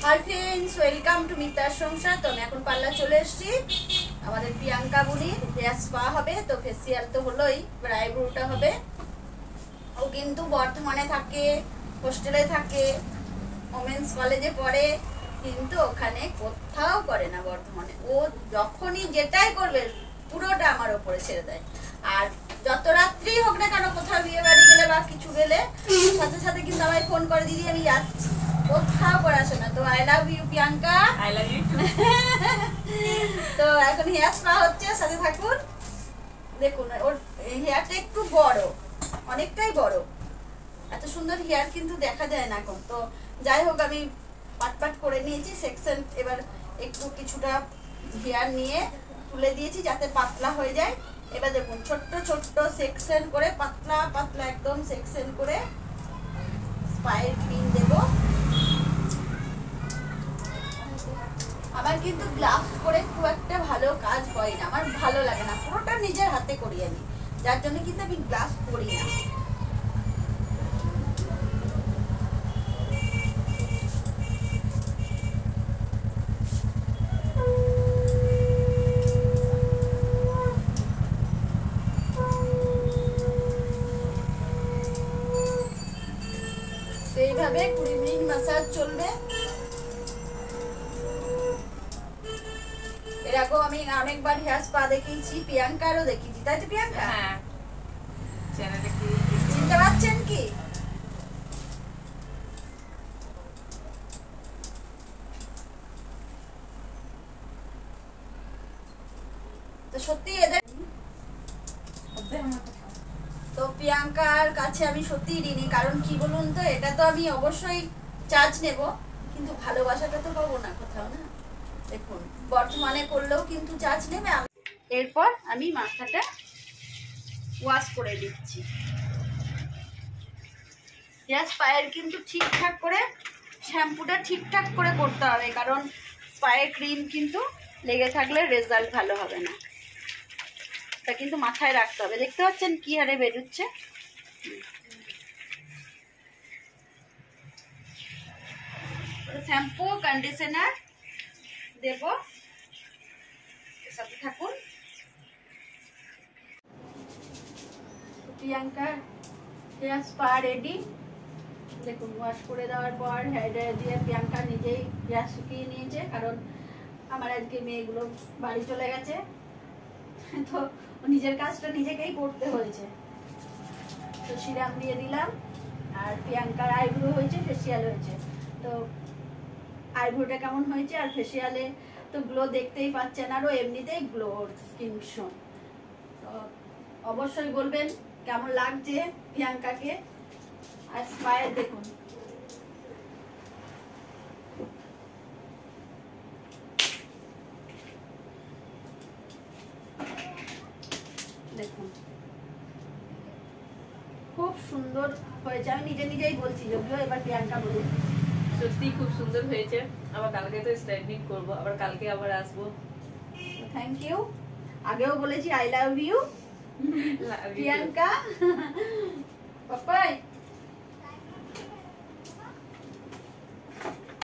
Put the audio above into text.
Hi friends, welcome to মিতার সংসার। তো আমি এখন পার্লার চলে এসেছি। আমাদের প্রিয়াঙ্কা বুনির হেয়ার স্পা হবে। তো ফেসিয়াল তো হলোই, এবার আইব্রোটা হবে। ও কিন্তু বর্ধমানে থাকে, হোস্টেলে থাকে, ওমেন্স কলেজে পড়ে, কিন্তু ওখানে কোথাও করে না বর্ধমানে। ও যখনই যেটাই করবে পুরোটা আমার ওপরে ছেড়ে দেয়। আর যত রাত্রি হোক না কেন, কোথাও বিয়ে বাড়ি গেলে বা কিছু গেলে সাথে সাথে কিন্তু আমায় ফোন করে, দিদি আমি যাচ্ছি, কোথাও করে আসে না। তো I love you Priyanka, I love you. তো এখন হেয়ার স্পা হচ্ছে, সাথে থাকুন। দেখুন ওর হেয়ারটা একটু বড়, অনেকটাই বড়। এত সুন্দর হেয়ার কিন্তু দেখা যায় না এখন। তো যাই হোক, আমি পাট পাট করে নিয়েছি সেকশন। এবার একটু কিছুটা হেয়ার নিয়ে তুলে দিয়েছি যাতে পাতলা হয়ে যায়। এবার দেখুন ছোট্ট ছোট্ট সেকশন করে, পাতলা পাতলা একদম সেকশন করে স্পায়ের ক্রিম দেব। আমার কিন্তু গ্লাভস পরে খুব একটা ভালো কাজ হয় না, আমার ভালো লাগে না, পুরোটা নিজের হাতে করি আমি, যার জন্য কিন্তু আমি গ্লাভস পরি না। এইভাবে 20 মিনিট ম্যাসাজ চলবে। এর আগেও আমি অনেকবার হেয়ার স্পা দেখিয়েছি, প্রিয়াঙ্কারও দেখিয়েছি, তাই তো প্রিয়াঙ্কা? হ্যাঁ, চ্যানেলে কি চিনতে পারছেন কি? তো সত্যি এদের তো প্রিয়াঙ্কার কাছে আমি সত্যিই ঋণী। কারণ কি বলুন তো, এটা তো আমি অবশ্যই চার্জ নেব, কিন্তু ভালোবাসাটা তো পাবো না কোথাও, না? দেখুন বর্তমানে করলেও কিন্তু চার্জ নেবে। এরপর আমি মাথাটা ওয়াশ করে দিচ্ছি। হেয়ার স্পায়ের কিন্তু ঠিকঠাক করে শ্যাম্পুটা ঠিকঠাক করে করতে হবে, কারণ স্পায়ের ক্রিম কিন্তু লেগে থাকলে রেজাল্ট ভালো হবে না। এটা কিন্তু মাথায় রাখতে হবে। দেখতে পাচ্ছেন কি হারে বেরোচ্ছে। শ্যাম্পু কন্ডিশনার দেব, সাথে থাকুন। প্রিয়াঙ্কার হেয়ার স্পা রেডি। দেখুন ওয়াশ করে দেওয়ার পর হেয়ার ড্রায়ার দিয়ে প্রিয়াঙ্কা নিজেই হেয়ার শুকিয়ে নিয়েছে, কারণ আমার আজকে মেয়েগুলো বাড়ি চলে গেছে, তো নিজের কাজটা নিজেকেই করতে হয়েছে। তো সিরাম দিয়ে দিলাম। আর প্রিয়াঙ্কার আইব্রো হয়েছে, ফেসিয়াল হয়েছে। তো আইব্রোটা কেমন হয়েছে আর ফেসিয়ালে তো গ্লো দেখতেই পাচ্ছেন, আরও এমনিতেই গ্লো স্কিন ভীষণ। তো অবশ্যই বলবেন কেমন লাগছে প্রিয়াঙ্কাকে। আর স্পায়ের দেখুন, দেখুন খুব সুন্দর হয়েছে। আমি নিজে নিজেই বলছি, যদিও এবার প্রিয়াঙ্কা বলুন। সত্যি খুব সুন্দর হয়েছে। আবার কালকে তো স্ট্রেটনিং করব, আবার কালকে আবার আসবো। Thank you. আগেও বলেছি I love you Priyanka. Papai.